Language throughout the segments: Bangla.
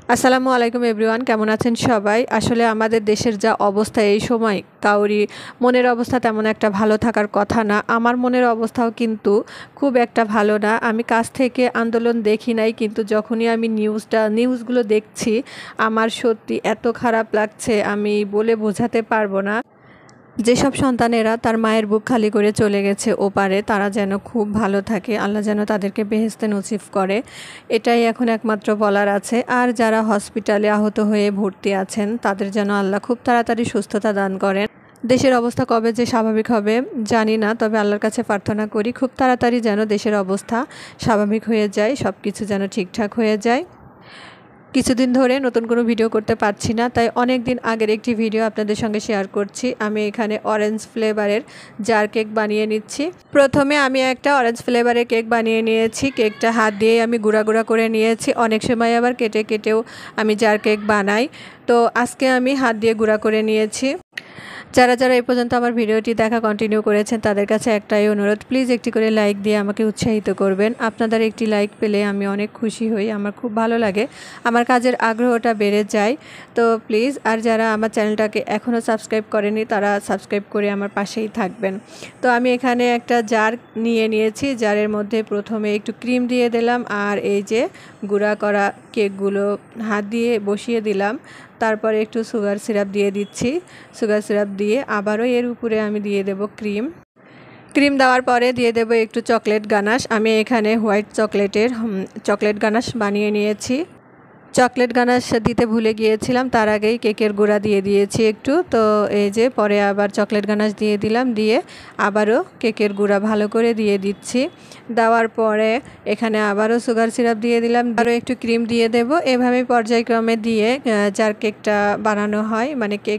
আসসালামু আলাইকুম এভরিওয়ান, কেমন আছেন সবাই? আসলে আমাদের দেশের যা অবস্থা এই সময় কাউরি মনের অবস্থা তেমন একটা ভালো থাকার কথা না। আমার মনের অবস্থাও কিন্তু খুব একটা ভালো না। আমি কাছ থেকে আন্দোলন দেখি নাই, কিন্তু যখনই আমি নিউজগুলো দেখছি আমার সত্যি এত খারাপ লাগছে, আমি বলে বোঝাতে পারবো না। যেসব সন্তানেরা তার মায়ের বুক খালি করে চলে গেছে ওপারে, তারা যেন খুব ভালো থাকে, আল্লাহ যেন তাদেরকে বেহেশতে নসিব করে, এটাই এখন একমাত্র বলার আছে। আর যারা হসপিটালে আহত হয়ে ভর্তি আছেন তাদের যেন আল্লাহ খুব তাড়াতাড়ি সুস্থতা দান করেন। দেশের অবস্থা কবে যে স্বাভাবিক হবে জানি না, তবে আল্লাহর কাছে প্রার্থনা করি খুব তাড়াতাড়ি যেন দেশের অবস্থা স্বাভাবিক হয়ে যায়, সব কিছু যেন ঠিকঠাক হয়ে যায়। কিছুদিন ধরে নতুন কোনো ভিডিও করতে পারছি না, তাই অনেক দিন আগের একটি ভিডিও আপনাদের সঙ্গে শেয়ার করছি। আমি এখানে অরেঞ্জ ফ্লেভারের জার কেক বানিয়ে নিচ্ছি। প্রথমে আমি একটা অরেঞ্জ ফ্লেভারের কেক বানিয়ে নিয়েছি। কেকটা হাত দিয়ে আমি গুঁড়া গুঁড়া করে নিয়েছি, অনেক সময় আবার কেটে কেটেও আমি জার কেক বানাই। তো আজকে আমি হাত দিয়ে গুঁড়া করে নিয়েছি। যারা যারা এই পর্যন্ত আমার ভিডিওটি দেখা কন্টিনিউ করেছেন তাদের কাছে একটাই অনুরোধ, প্লিজ একটি করে লাইক দিয়ে আমাকে উৎসাহিত করবেন। আপনাদের একটি লাইক পেলে আমি অনেক খুশি হই, আমার খুব ভালো লাগে, আমার কাজের আগ্রহটা বেড়ে যায়। তো প্লিজ, আর যারা আমার চ্যানেলটাকে এখনও সাবস্ক্রাইব করেনি তারা সাবস্ক্রাইব করে আমার পাশেই থাকবেন। তো আমি এখানে একটা জার নিয়ে নিয়েছি, জারের মধ্যে প্রথমে একটু ক্রিম দিয়ে দিলাম, আর এই যে গুঁড়া করা কেকগুলো হাত দিয়ে বসিয়ে দিলাম। তারপরে একটু সুগার সিরাপ দিয়ে দিচ্ছি। সুগার সিরাপ দিয়ে আবারও এর উপরে আমি দিয়ে দেব ক্রিম দেওয়ার পরে দিয়ে দেব একটু চকলেট গানাশ। আমি এখানে হোয়াইট চকলেট গানাশ বানিয়ে নিয়েছি। চকলেট গানাশ দিতে ভুলে গিয়েছিলাম, তার আগেই কেকের গুঁড়া দিয়ে দিয়েছি একটু। তো এই যে পরে আবার চকলেট গানাশ দিয়ে দিলাম, দিয়ে আবারও কেকের গুঁড়া ভালো করে দিয়ে দিচ্ছি। দেওয়ার পরে এখানে আবারও সুগার সিরাপ দিয়ে দিলাম, আরও একটু ক্রিম দিয়ে দেব। এভাবে পর্যায়ক্রমে দিয়ে জার কেকটা বানানো হয়, মানে কেক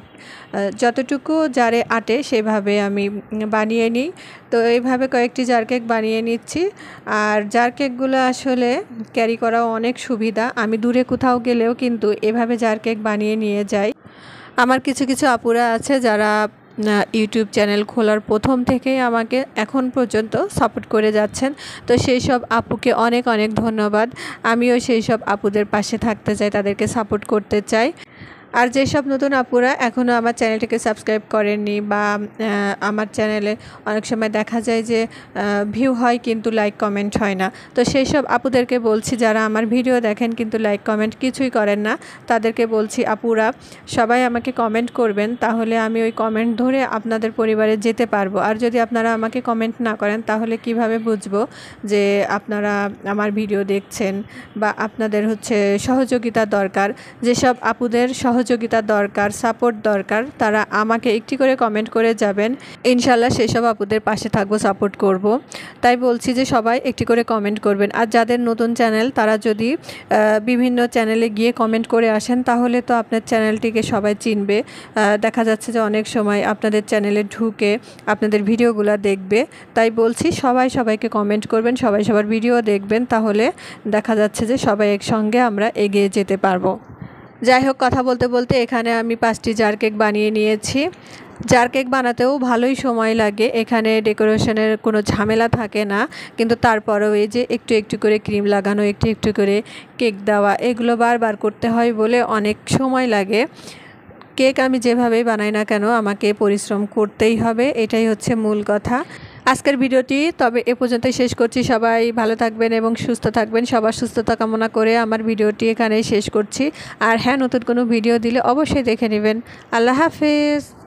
যতটুকু জারে আটে সেভাবে আমি বানিয়ে নিই। তো এইভাবে কয়েকটি জার কেক বানিয়ে নিচ্ছি। আর জার কেকগুলো আসলে ক্যারি করাও অনেক সুবিধা। আমি দূরে কোথাও গেলেও কিন্তু এভাবে জার কেক বানিয়ে নিয়ে যাই। আমার কিছু কিছু আপুরা আছে যারা ইউটিউব চ্যানেল খোলার প্রথম থেকেই আমাকে এখন পর্যন্ত সাপোর্ট করে যাচ্ছেন। তো সেই সব আপুকে অনেক অনেক ধন্যবাদ। আমিও সেই সব আপুদের পাশে থাকতে চাই, তাদেরকে সাপোর্ট করতে চাই। আর যেসব নতুন আপুরা এখনও আমার চ্যানেলটিকে সাবস্ক্রাইব করেননি, বা আমার চ্যানেলে অনেক সময় দেখা যায় যে ভিউ হয় কিন্তু লাইক কমেন্ট হয় না, তো সেই সব আপুদেরকে বলছি, যারা আমার ভিডিও দেখেন কিন্তু লাইক কমেন্ট কিছুই করেন না, তাদেরকে বলছি আপুরা সবাই আমাকে কমেন্ট করবেন, তাহলে আমি ওই কমেন্ট ধরে আপনাদের পরিবারে যেতে পারবো। আর যদি আপনারা আমাকে কমেন্ট না করেন তাহলে কিভাবে বুঝবো যে আপনারা আমার ভিডিও দেখছেন বা আপনাদের সহযোগিতা দরকার। যেসব আপুদের সহযোগিতা দরকার, সাপোর্ট দরকার, তারা আমাকে একটি করে কমেন্ট করে যাবেন, ইনশাল্লাহ সেসব আপুদের পাশে থাকবো, সাপোর্ট করব। তাই বলছি যে সবাই একটি করে কমেন্ট করবেন। আর যাদের নতুন চ্যানেল তারা যদি বিভিন্ন চ্যানেলে গিয়ে কমেন্ট করে আসেন তাহলে তো আপনার চ্যানেলটিকে সবাই চিনবে। দেখা যাচ্ছে যে অনেক সময় আপনাদের চ্যানেলে ঢুকে আপনাদের ভিডিওগুলো দেখবে। তাই বলছি সবাই সবাইকে কমেন্ট করবেন, সবাই সবার ভিডিও দেখবেন, তাহলে দেখা যাচ্ছে যে সবাই একসঙ্গে আমরা এগিয়ে যেতে পারবো। যাই হোক, কথা বলতে বলতে এখানে আমি 5টি জার কেক বানিয়ে নিয়েছি। জার কেক বানাতেও ভালোই সময় লাগে, এখানে ডেকোরেশনের কোনো ঝামেলা থাকে না, কিন্তু তারপরেও এই যে একটু একটু করে ক্রিম লাগানো, একটু একটু করে কেক দেওয়া, এগুলো বারবার করতে হয় বলে অনেক সময় লাগে। কেক আমি যেভাবেই বানাই না কেন আমাকে পরিশ্রম করতেই হবে, এটাই হচ্ছে মূল কথা। আজকের ভিডিওটি তবে এ পর্যন্তই শেষ করছি। সবাই ভালো থাকবেন এবং সুস্থ থাকবেন, সবার সুস্থতা কামনা করে আমার ভিডিওটি এখানেই শেষ করছি। আর হ্যাঁ, নতুন কোনো ভিডিও দিলে অবশ্যই দেখে নেবেন। আল্লাহ হাফেজ।